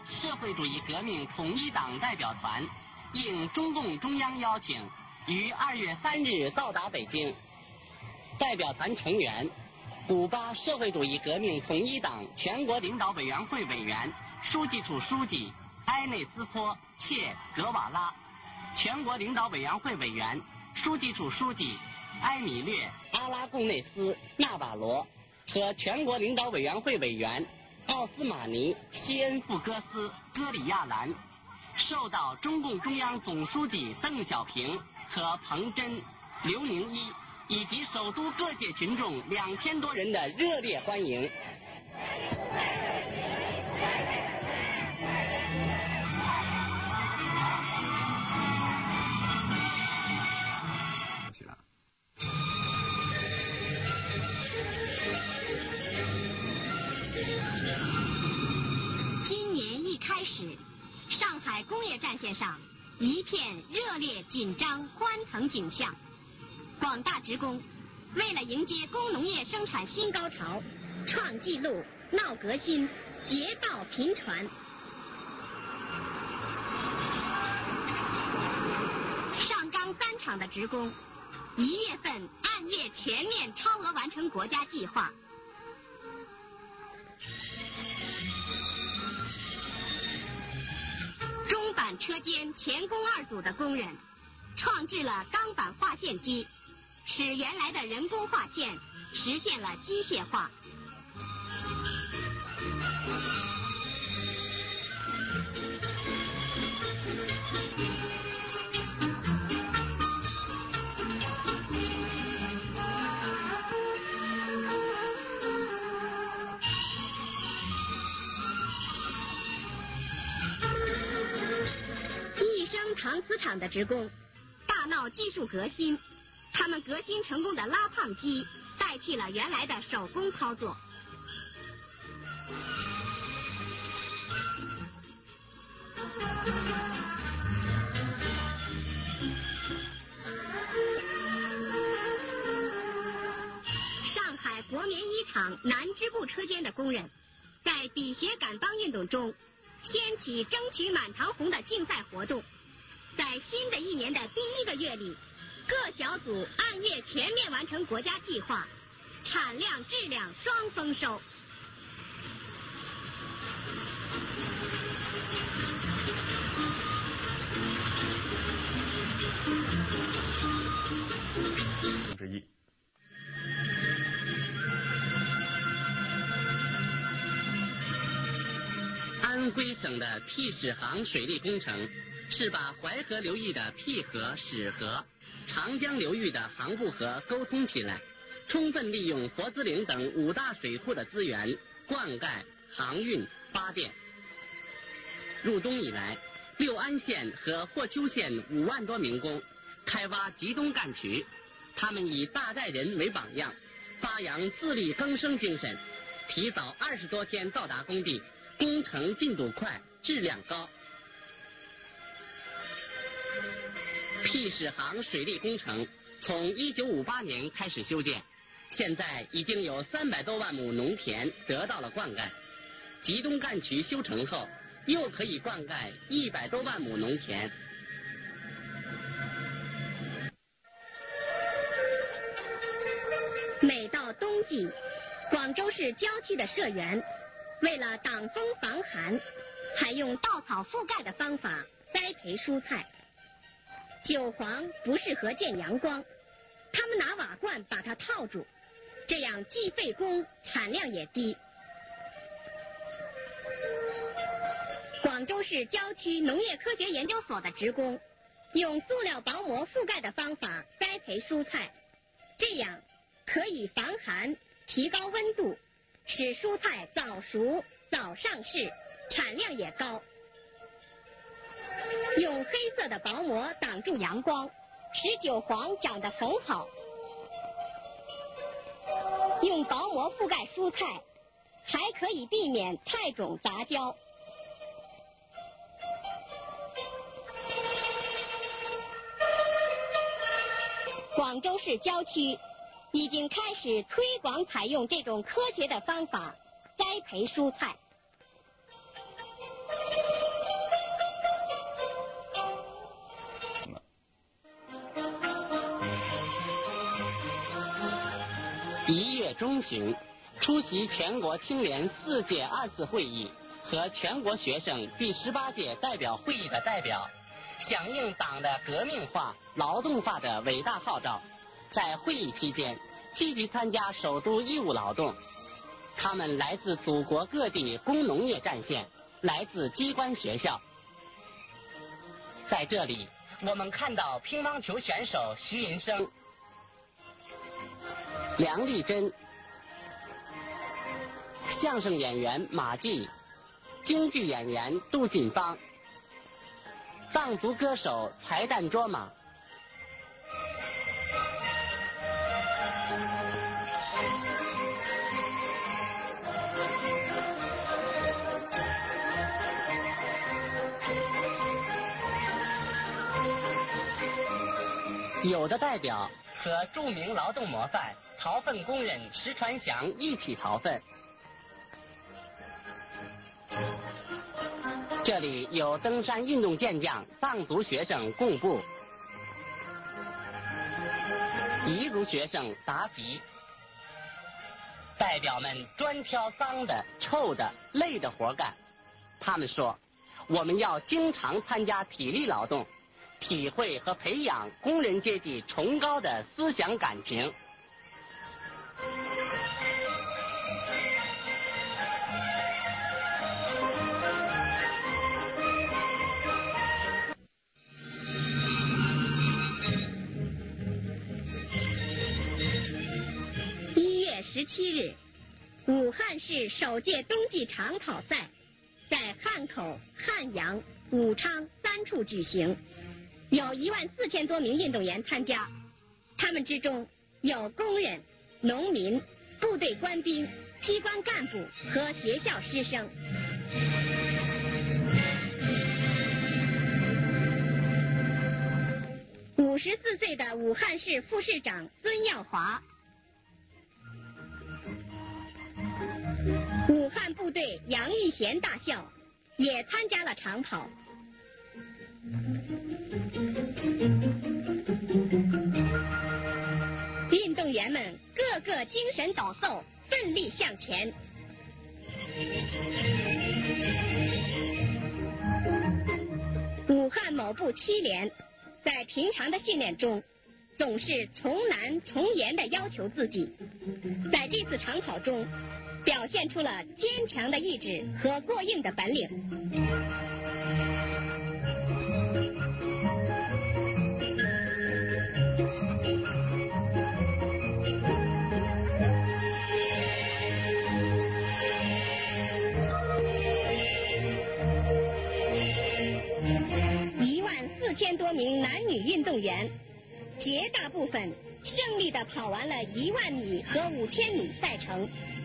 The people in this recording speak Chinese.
社会主义革命统一党代表团应中共中央邀请，于2月3日到达北京。代表团成员：古巴社会主义革命统一党全国领导委员会委员、书记处书记埃内斯托·切格瓦拉，全国领导委员会委员、书记处书记埃米略·阿拉贡内斯·纳瓦罗和全国领导委员会委员奥斯马尼·西恩富戈斯·戈里亚兰，受到中共中央总书记邓小平和彭真、刘宁一以及首都各界群众2000多人的热烈欢迎。 今年一开始，上海工业战线上一片热烈、紧张、欢腾景象。广大职工为了迎接工农业生产新高潮，创纪录、闹革新、劫道频传。上钢3厂的职工1月份按月全面超额完成国家计划。中板车间钳工2组的工人创制了钢板划线机，使原来的人工划线实现了机械化。益生搪瓷厂的职工大闹技术革新，他们革新成功的拉胖机代替了原来的手工操作。上海国棉1厂南支部车间的工人在比学赶帮运动中掀起争取满堂红的竞赛活动，在新的一年的第1个月里，各小组按月全面完成国家计划，产量质量双丰收。 之一。 安徽省的辟始航水利工程是把淮河流域的辟河、始河、长江流域的杭布河沟通起来，充分利用佛子岭等5大水库的资源，灌溉、航运、发电。入冬以来，六安县和霍邱县5万多民工开挖吉东干渠，他们以大寨人为榜样，发扬自力更生精神，提早20多天到达工地，工程进度快，质量高。辟始航水利工程从1958年开始修建，现在已经有300多万亩农田得到了灌溉。吉东干渠修成后，又可以灌溉100多万亩农田。 每到冬季，广州市郊区的社员为了挡风防寒，采用稻草覆盖的方法栽培蔬菜。韭黄不适合见阳光，他们拿瓦罐把它套住，这样既费工，产量也低。广州市郊区农业科学研究所的职工用塑料薄膜覆盖的方法栽培蔬菜，这样可以防寒，提高温度，使蔬菜早熟早上市，产量也高。用黑色的薄膜挡住阳光，使韭黄长得很好。用薄膜覆盖蔬菜，还可以避免菜种杂交。广州市郊区已经开始推广采用这种科学的方法栽培蔬菜。 中旬，出席全国青联4届2次会议和全国学生第18届代表会议的代表，响应党的革命化、劳动化的伟大号召，在会议期间积极参加首都义务劳动。他们来自祖国各地工农业战线，来自机关学校。在这里，我们看到乒乓球选手徐寅生、梁丽珍、相声演员马季、京剧演员杜近芳、藏族歌手才旦卓玛。有的代表和著名劳动模范逃粪工人石传祥一起逃粪。这里有登山运动健将藏族学生贡布、彝族学生达吉。代表们专挑脏的、臭的、累的活干。他们说，我们要经常参加体力劳动，体会和培养工人阶级崇高的思想感情。 1月17日，武汉市首届冬季长跑赛在汉口、汉阳、武昌3处举行。有14000多名运动员参加，他们之中有工人、农民、部队官兵、机关干部和学校师生。54岁的武汉市副市长孙耀华，武汉部队杨玉贤大校也参加了长跑。运动员们个个精神抖擞，奋力向前。武汉某部7连在平常的训练中总是从难从严地要求自己，在这次长跑中表现出了坚强的意志和过硬的本领。14000多名男女运动员，绝大部分胜利地跑完了10000米和5000米赛程。